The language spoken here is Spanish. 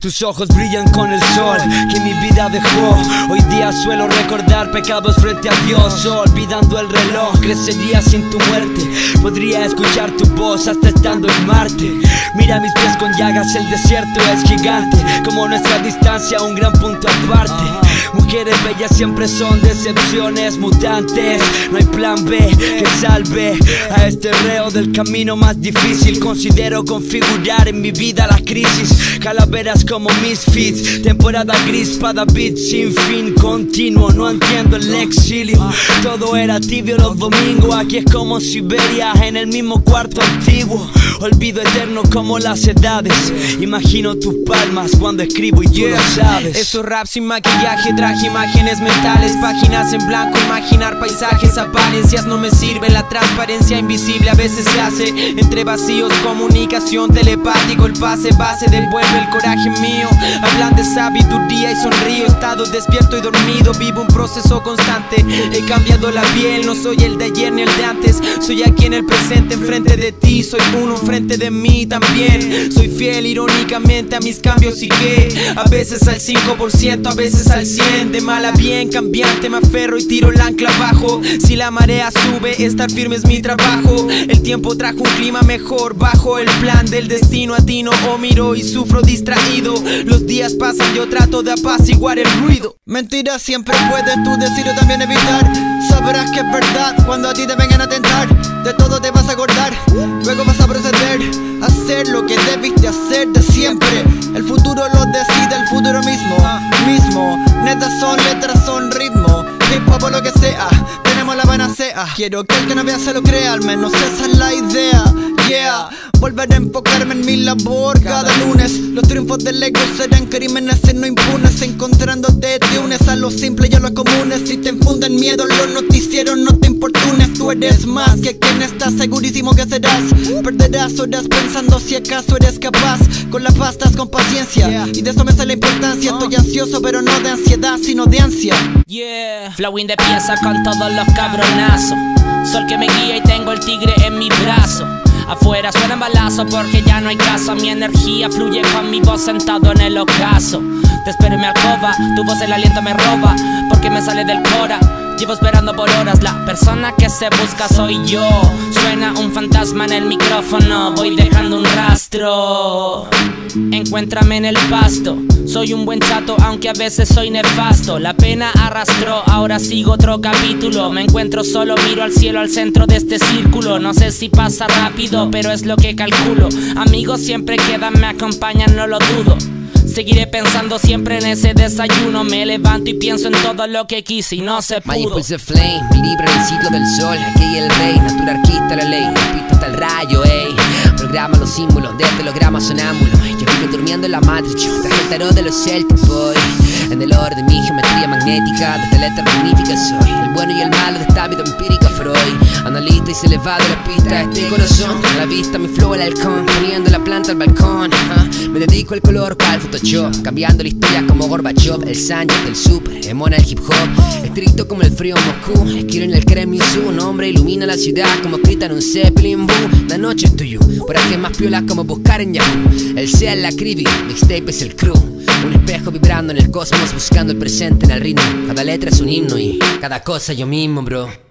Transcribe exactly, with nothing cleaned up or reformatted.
Tus ojos brillan con el sol que mi vida dejó. Hoy día suelo recordar pecados frente a Dios. Olvidando el reloj, crecería sin tu muerte. Podría escuchar tu voz hasta estando en Marte. Mira mis pies con llagas, el desierto es gigante. Como nuestra distancia, un gran punto aparte. Mujeres bellas siempre son decepciones mutantes. No hay plan B que salve a este reo del camino más difícil. Considero configurar en mi vida la crisis. Calaveras como misfits, temporada gris para beats sin fin continuo. No entiendo el exilio, todo era tibio los domingos. Aquí es como Siberia, en el mismo cuarto antiguo. Olvido eterno como las edades. Imagino tus palmas cuando escribo y tú yeah. lo sabes. Estos raps sin maquillaje, traje imágenes mentales. Páginas en blanco, imaginar paisajes, apariencias. No me sirve la transparencia invisible, a veces se hace entre vacíos. Comunicación telepático, el pase base devuelve el coraje mío. Hablan de sabiduría y sonrío. Estado despierto y dormido, vivo un proceso constante. He cambiado la piel, no soy el de ayer ni el de antes. Soy aquí en el presente, enfrente de ti. Soy uno enfrente de mí también. Soy fiel irónicamente a mis cambios y que a veces al cinco por ciento, a veces al cien por ciento. De mal a bien cambiante me aferro y tiro el ancla abajo. Si la marea sube, estar firme es mi trabajo. El tiempo trajo un clima mejor, bajo el plan del destino atino o miro y sufro distraído. Los días pasan, yo trato de apaciguar el ruido. Mentiras siempre puedes tú decir o también evitar. Sabrás que es verdad cuando a ti te vengan a tentar. De todo te vas a acordar, luego vas a proceder a hacer lo que debiste hacer de siempre. El futuro lo decide el futuro mismo. Mismo, netas son letras, son ritmo. Hip hop o lo que sea, tenemos la panacea. Quiero que el que no vea se lo crea, al menos esa es la idea. Yeah, volver a enfocarme en mi labor cada lunes. Los triunfos del ego serán crímenes y no impunes. Encontrándote te unes a lo simple y a lo comunes. Si te infunden miedo los noticieros no te importunes. Tú eres más que quien está segurísimo que serás. Perderás horas pensando si acaso eres capaz. Con la paz estás con paciencia y de eso me sale la importancia. Estoy ansioso pero no de ansiedad sino de ansia. Yeah, flowing de pieza con todos los cabronazos. Sol que me guía y tengo el tigre en mi brazo. Afuera suenan balazos porque ya no hay caso. Mi energía fluye con mi voz sentado en el ocaso. Te espero en mi alcoba, tu voz el aliento me roba porque me sale del cora. Llevo esperando por horas, la persona que se busca soy yo. Suena un fantasma en el micrófono, voy dejando un rastro. Encuéntrame en el pasto, soy un buen chato aunque a veces soy nefasto. La pena arrastró, ahora sigo otro capítulo. Me encuentro solo, miro al cielo al centro de este círculo. No sé si pasa rápido, pero es lo que calculo. Amigos siempre quedan, me acompañan, no lo dudo. Seguiré pensando siempre en ese desayuno. Me levanto y pienso en todo lo que quise y no se pudo. My impulse flame, libre en el ciclo del sol. Aquí el rey, naturarquista la ley. Pista hasta el rayo, ey. Programa los símbolos de telegrama sonámbulo. Yo vivo durmiendo en la matrix, traje el tarot de los Celtics, boy. En el orden de mi geometría magnética, desde la letra magnífica soy el bueno y el malo de esta vida empírica Freud. Analista y se le va de la pista a este corazón. A la vista mi flow el halcón, poniendo la planta al balcón. uh, Me dedico al color cual Photoshop, cambiando la historia como Gorbachev. El Sánchez del super, emona el hip hop. Estricto como el frío en Moscú, escribo en el Kremlin su nombre ilumina la ciudad como escrita en un Zeppelin boo. La noche es tuyo, por aquí más piolas como buscar en Yahoo. El sea la cribi, mixtape es el crew. Un espejo vibrando en el cosmos, buscando el presente en el ritmo. Cada letra es un himno y cada cosa yo mismo, bro.